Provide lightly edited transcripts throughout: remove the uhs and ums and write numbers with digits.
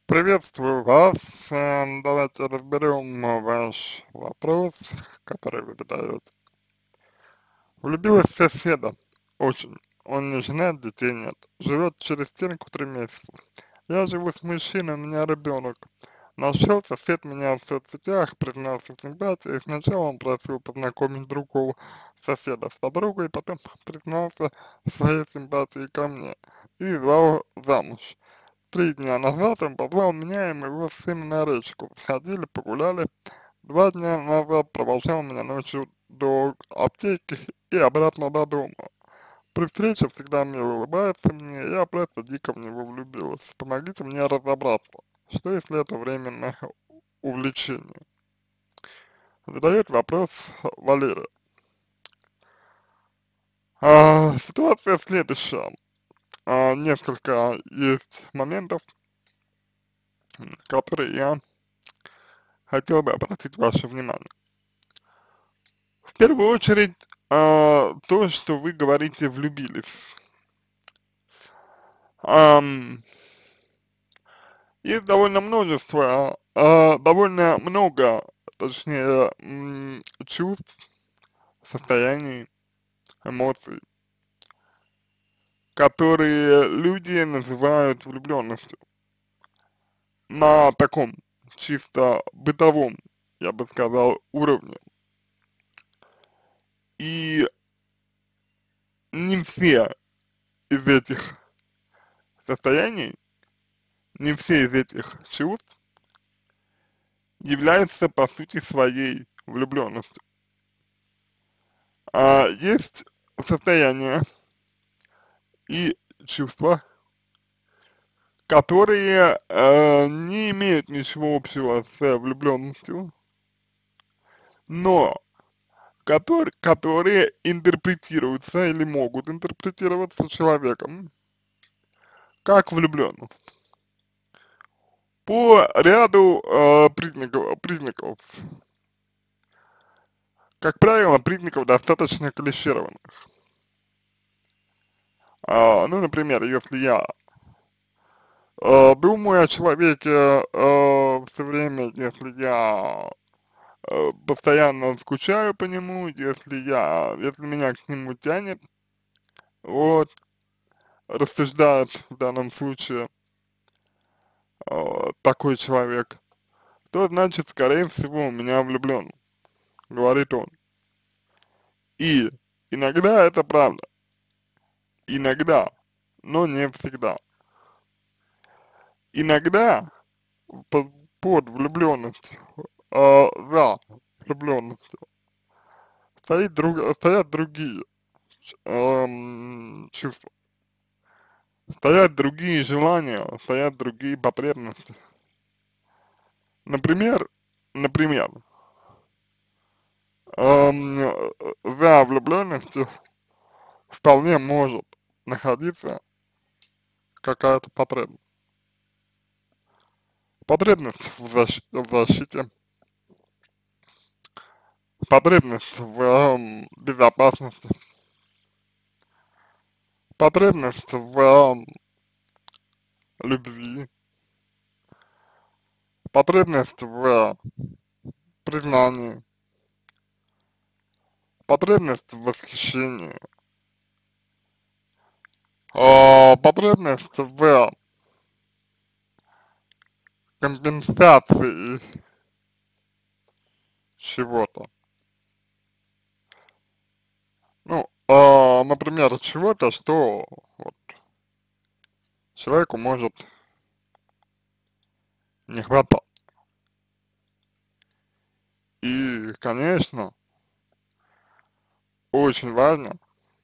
Приветствую вас. Давайте разберем ваш вопрос, который вы задаете. Влюбилась в соседа. Очень. Он не женат, детей нет. Живет через стенку 3 месяца. Я живу с мужчиной, у меня ребенок. Нашел сосед меня в соцсетях, признался в симпатии. Сначала он просил познакомить другого соседа с подругой, потом признался в своей симпатии ко мне и звал замуж. 3 дня назад он позвал меня и моего сына на речку. Сходили, погуляли. 2 дня назад провожал меня ночью до аптеки и обратно до дома. При встрече всегда мило улыбается мне, я просто дико в него влюбилась. Помогите мне разобраться, что если это временное увлечение? Задает вопрос Валерия. Ситуация следующая. Несколько есть моментов, на которые я хотел бы обратить ваше внимание. В первую очередь, то, что вы говорите влюбились. Ам, Есть довольно много, точнее, чувств, состояний, эмоций, которые люди называют влюбленностью на таком чисто бытовом, я бы сказал, уровне. И не все из этих состояний, не все из этих чувств являются по сути своей влюбленностью. Есть состояния и чувства, которые не имеют ничего общего с влюбленностью, но которые интерпретируются или могут интерпретироваться человеком как влюбленность по ряду признаков, как правило, признаков достаточно клишированных. Ну, например, если я думаю о человеке все время, если я постоянно скучаю по нему, если меня к нему тянет, вот, рассуждает в данном случае такой человек, то значит, скорее всего, у меня влюблен, говорит он. И иногда это правда, иногда, но не всегда. Иногда под, под влюбленностью, за влюбленностью стоят другие чувства, стоят другие желания, стоят другие потребности. Например, например, за влюбленностью вполне может находиться какая-то потребность. Потребность в защите, потребность в безопасности, потребность в любви, потребность в признании, потребность в восхищении, потребность в компенсации чего-то. Ну, например, чего-то, что вот человеку может не хватать. И, конечно, очень важно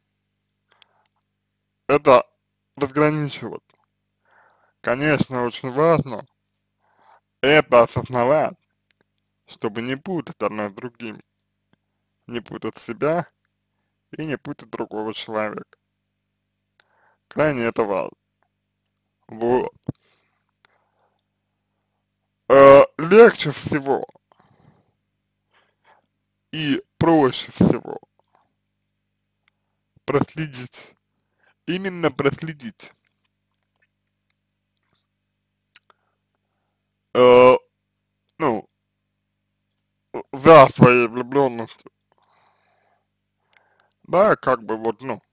это разграничивать. Конечно, очень важно это осознавать, чтобы не путать одно с другим, не путать себя и не путать другого человека. Крайне это важно. Вот. Легче всего и проще всего проследить, именно проследить за своей влюбленностью, да, как бы вот, ну,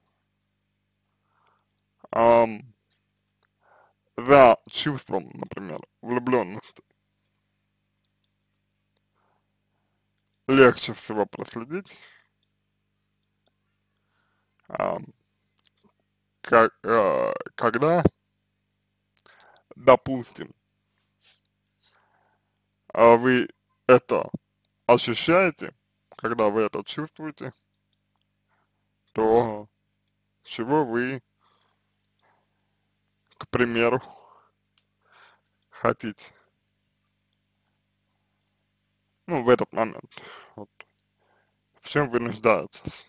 ам, за чувством, например, влюбленности легче всего проследить, ам, когда, допустим, вы это ощущаете, когда вы это чувствуете, то чего вы, к примеру, хотите, ну, в этот момент, вот, в чем вы нуждаетесь.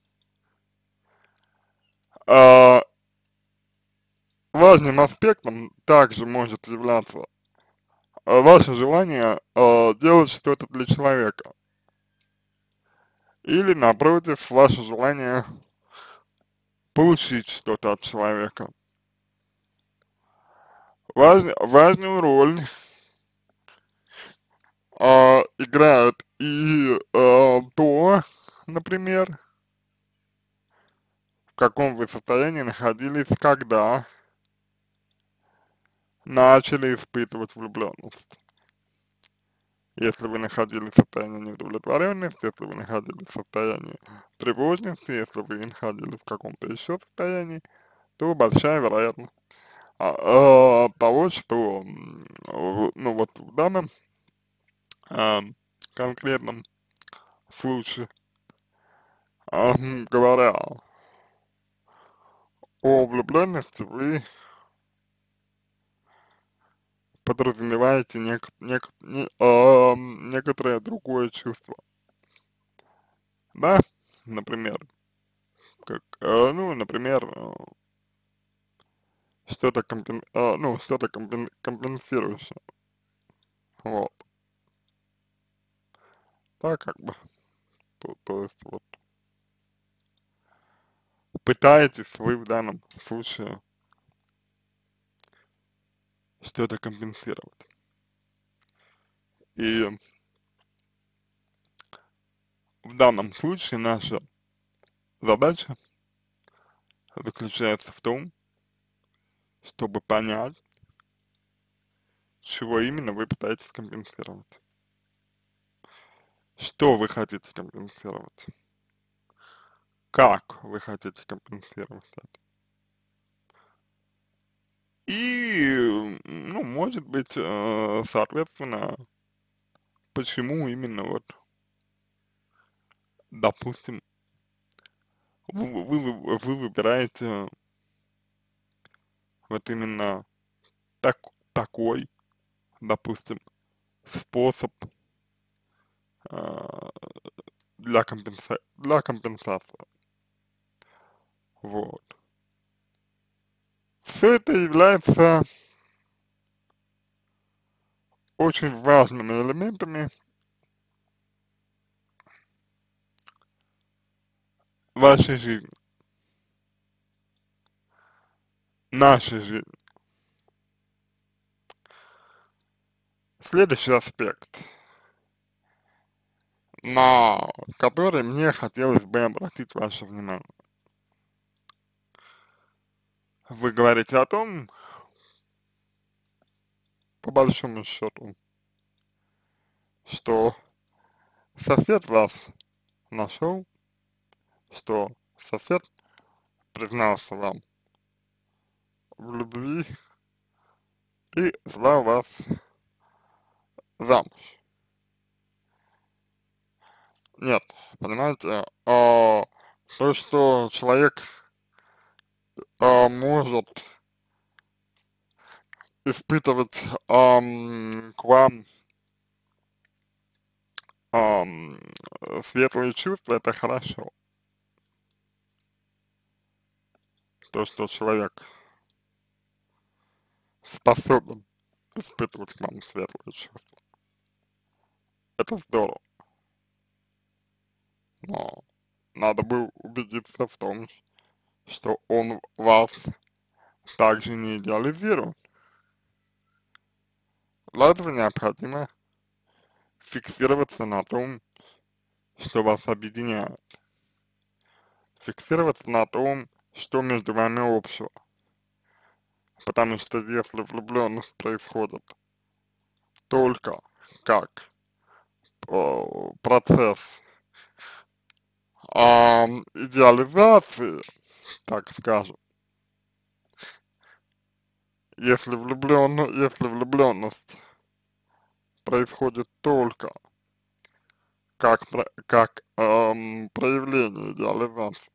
А, важным аспектом также может являться ваше желание делать что-то для человека, или, напротив, ваше желание получить что-то от человека. Важную роль играет и то, например, в каком вы состоянии находились, когда начали испытывать влюбленность. Если вы находились в состоянии неудовлетворенности, если вы находились в состоянии тревожности, если вы находились в каком-то еще состоянии, то большая вероятность того, что, ну вот в данном а, конкретном случае, говоря о влюбленности, вы подразумеваете некоторое другое чувство, да, например, как, ну, например, что-то компенсирующее, вот, да, как бы, то есть, вот, пытаетесь вы в данном случае что-то компенсировать. И в данном случае наша задача заключается в том, чтобы понять, чего именно вы пытаетесь компенсировать. Что вы хотите компенсировать? Как вы хотите компенсировать это? И, ну, может быть, соответственно, почему именно вот, допустим, вы выбираете вот именно такой, допустим, способ а, для компенсации. Вот. Все это является очень важными элементами вашей жизни, нашей жизни. Следующий аспект, на который мне хотелось бы обратить ваше внимание. Вы говорите о том, по большому счету, что сосед вас нашел, что сосед признался вам в любви и звал вас замуж. Нет, понимаете, то, что человек может испытывать к вам ам, светлые чувства, это хорошо. То, что человек способен испытывать к вам светлые чувства, это здорово. Но надо бы убедиться в том, что он вас также не идеализирует. Для этого необходимо фиксироваться на том, что вас объединяет, фиксироваться на том, что между вами общего, потому что если влюбленность происходит только как процесс идеализации, так скажем, если влюбленность происходит только как проявление идеализации,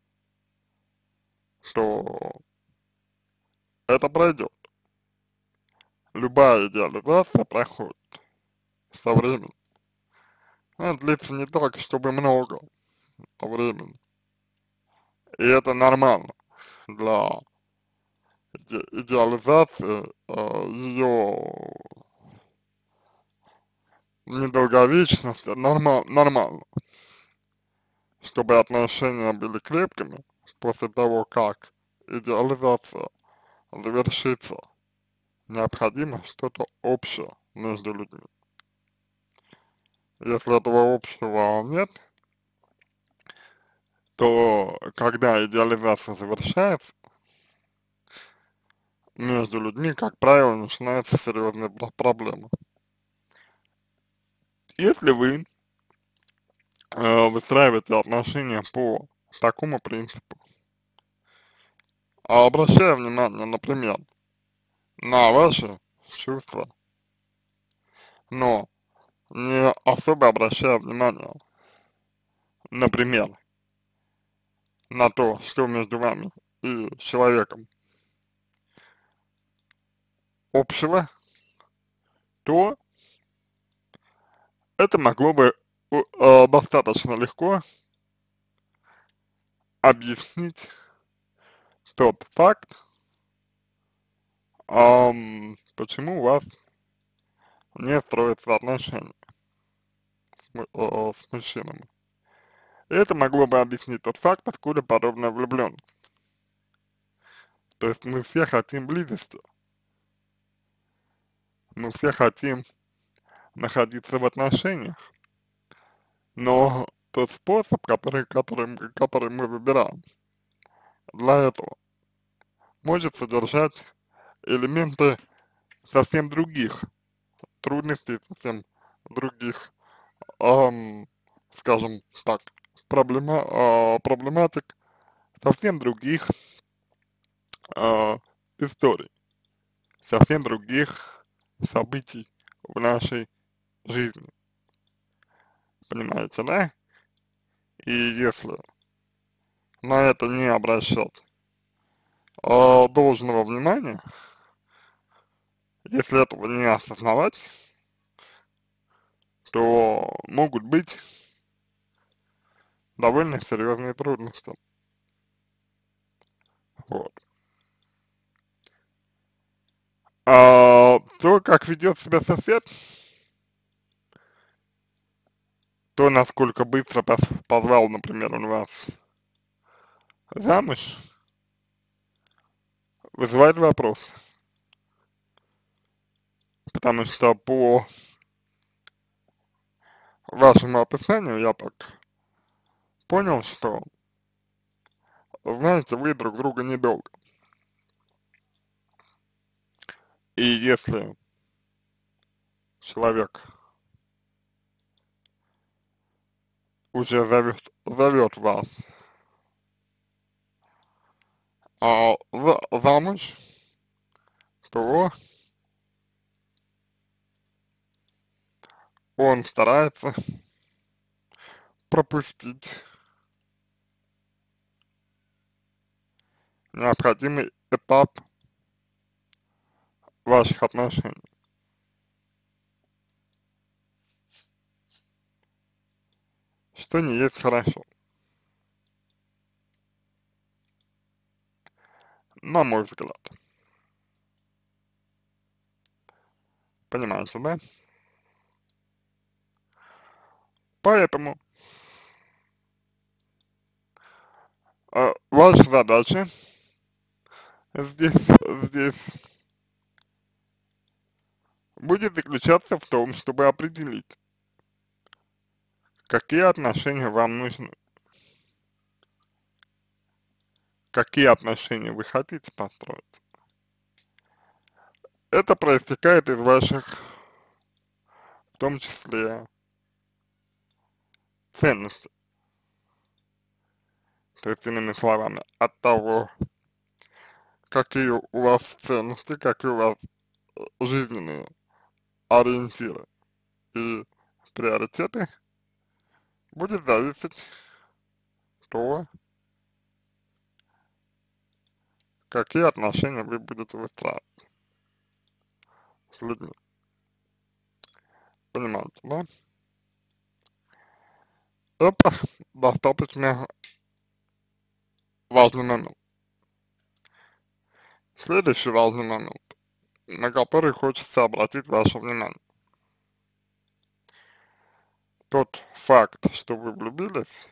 то это пройдет. Любая идеализация проходит со временем. Она длится не так, чтобы много времени. И это нормально для идеализации, ее недолговечности, нормально, чтобы отношения были крепкими после того, как идеализация завершится, необходимо что-то общее между людьми. Если этого общего нет, то когда идеализация завершается, между людьми, как правило, начинаются серьезные проблемы. Если вы выстраиваете отношения по такому принципу, обращая внимание, например, на ваши чувства, но не особо обращая внимание, например, на то, что между вами и человеком общего, то это могло бы достаточно легко объяснить тот факт, почему у вас не строятся отношения с мужчинами. И это могло бы объяснить тот факт, откуда подобная влюбленность. То есть мы все хотим близости, мы все хотим находиться в отношениях, но тот способ, который мы выбираем для этого, может содержать элементы совсем других трудностей, совсем других, скажем так, проблематик, совсем других историй, совсем других событий в нашей жизни. Понимаете, да? И если на это не обращать должного внимания, если этого не осознавать, то могут быть довольно серьезные трудности. Вот. То, как ведет себя сосед, то, насколько быстро позвал, например, он вас замуж, вызывает вопрос. Потому что по вашему описанию я так понял, что, знаете, вы друг друга недолго. И если человек уже зовет вас замуж, то он старается пропустить необходимый этап ваших отношений. Что не есть хорошо, на мой взгляд. Понимаете, да? Поэтому ваша задача здесь будет заключаться в том, чтобы определить, какие отношения вам нужны, какие отношения вы хотите построить. Это проистекает из ваших, в том числе, ценностей. То есть, иными словами, от того, какие у вас ценности, какие у вас жизненные ориентиры и приоритеты, будет зависеть то, какие отношения вы будете выстраивать с людьми. Понимаете, да? Это достаточно важный момент. Следующий важный момент, на который хочется обратить ваше внимание. Тот факт, что вы влюбились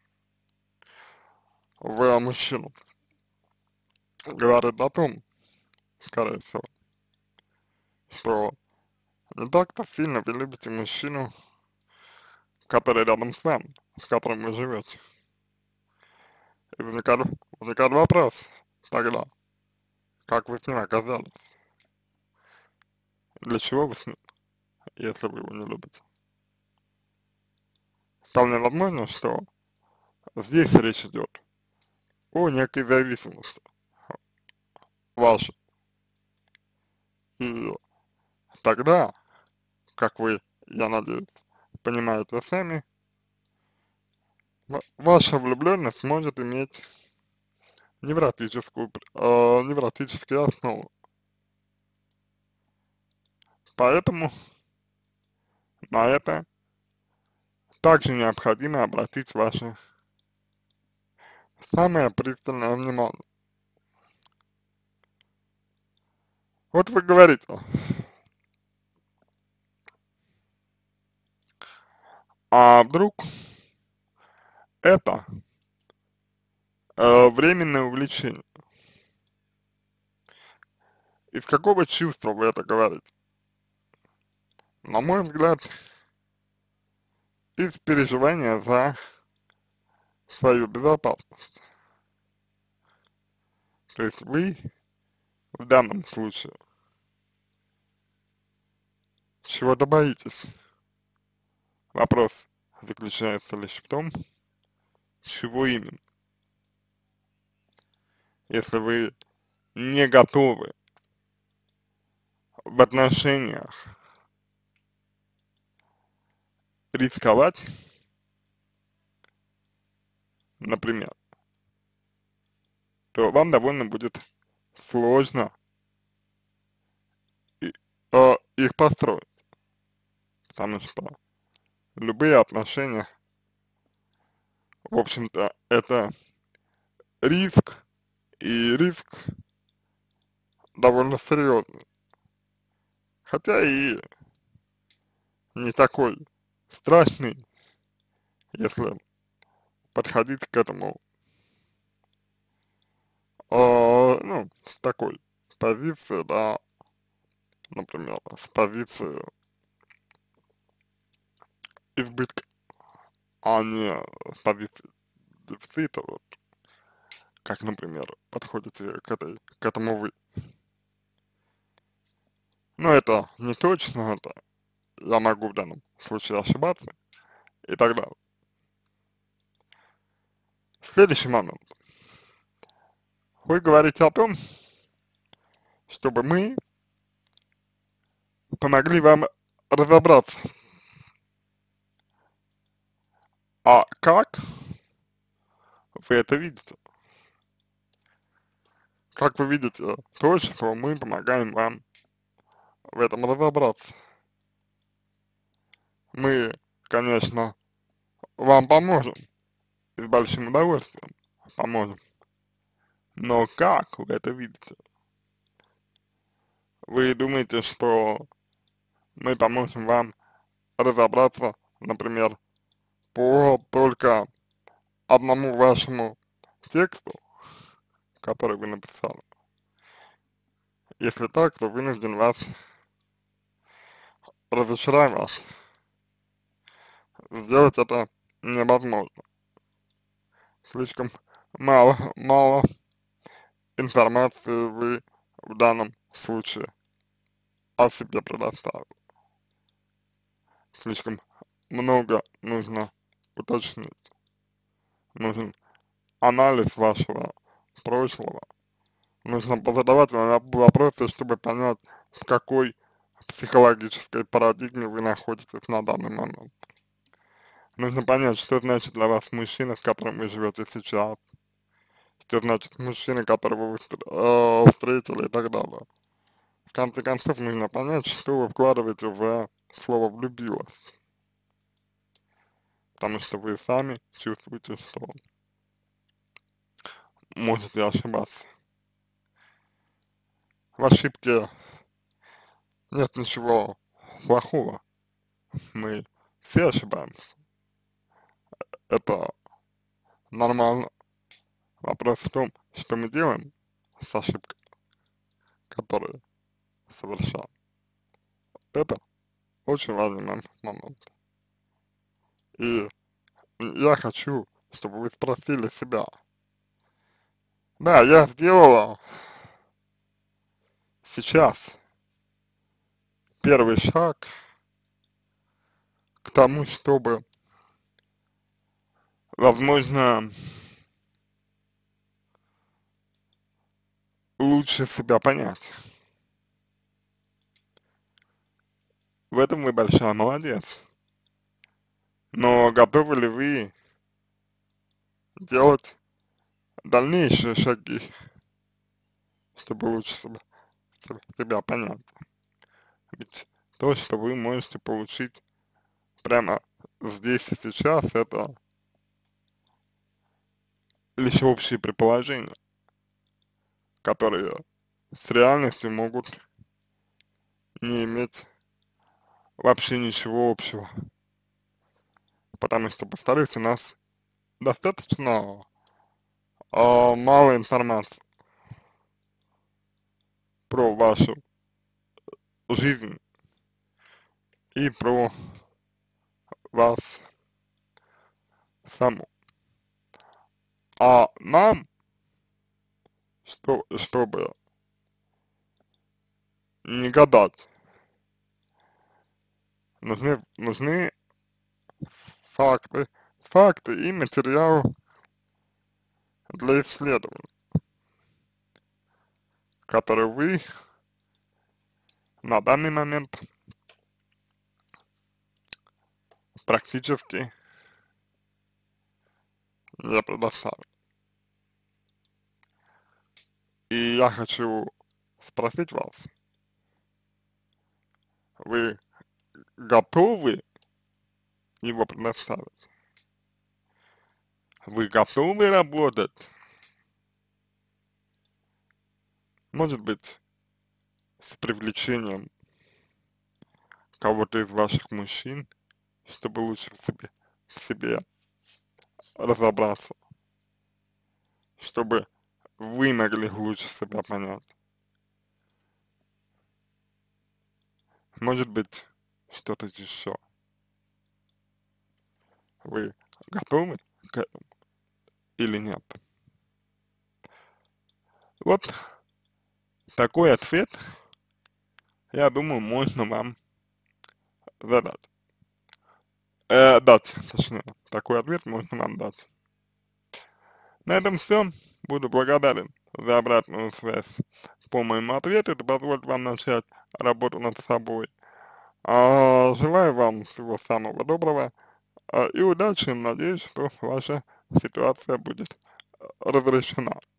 в мужчину, говорит о том, скорее всего, что не так-то сильно вы любите мужчину, который рядом с вами, с которым вы живете. И возникает вопрос тогда, как вы с ним оказались, для чего вы с ним, если вы его не любите. Вполне возможно, что здесь речь идет о некой зависимости вашей. И тогда, как вы, я надеюсь, понимаете сами, ваша влюбленность может иметь невротические основы. Поэтому на это также необходимо обратить ваше самое пристальное внимание. Вот вы говорите, а вдруг это временное увлечение. Из какого чувства вы это говорите? На мой взгляд, из переживания за свою безопасность. То есть вы в данном случае чего-то боитесь. Вопрос заключается лишь в том, чего именно. Если вы не готовы в отношениях рисковать, например, то вам довольно будет сложно и- их построить, потому что любые отношения, в общем-то, это риск, и риск довольно серьезный, хотя и не такой страшный, если подходить к этому, ну, с такой позиции, да, например, с позиции избытка, а не с позиции дефицита, вот, как, например, подходите к этому вы. Но это не точно, это я могу в данном случае ошибаться и так далее. Следующий момент. Вы говорите о том, чтобы мы помогли вам разобраться, а как вы это видите? Как вы видите то, что мы помогаем вам в этом разобраться? Мы, конечно, вам поможем, и с большим удовольствием поможем, но как вы это видите? Вы думаете, что мы поможем вам разобраться, например, по только одному вашему тексту, который вы написали? Если так, то вынужден вас разочаровать. сделать это невозможно. Слишком мало информации вы в данном случае о себе предоставили. Слишком много нужно уточнить. Нужен анализ вашего прошлого. Нужно позадавать вам вопросы, чтобы понять, в какой психологической парадигме вы находитесь на данный момент. Нужно понять, что значит для вас мужчина, с которым вы живете сейчас, что значит мужчина, которого вы встретили и так далее. В конце концов, нужно понять, что вы вкладываете в слово «влюбилась», потому что вы сами чувствуете, что можете ошибаться. В ошибке нет ничего плохого, мы все ошибаемся, это нормально. Вопрос в том, что мы делаем с ошибкой, которую совершаем. Это очень важный момент. И я хочу, чтобы вы спросили себя, да, я сделала сейчас первый шаг к тому, чтобы, возможно, лучше себя понять. В этом вы большая молодец. Но готовы ли вы делать дальнейшие шаги, чтобы лучше себя понять? Ведь то, что вы можете получить прямо здесь и сейчас, это лишь общие предположения, которые с реальностью могут не иметь вообще ничего общего. Потому что, повторюсь, у нас достаточно мало информации про вашу жизнь и про вас саму. А нам, чтобы не гадать, нужны факты и материал для исследований, которые вы на данный момент практически не предоставили. И я хочу спросить вас, вы готовы его предоставить? Вы готовы работать? Может быть, с привлечением кого-то из ваших мужчин, чтобы лучше в себе разобраться, чтобы вы могли лучше себя понять. Может быть, что-то еще. Вы готовы к этому или нет? Вот такой ответ, я думаю, можно вам задать. Дать, точнее, такой ответ можно вам дать. На этом все. Буду благодарен за обратную связь по моему ответу. Это позволит вам начать работу над собой. Желаю вам всего самого доброго и удачи. Надеюсь, что ваша ситуация будет разрешена.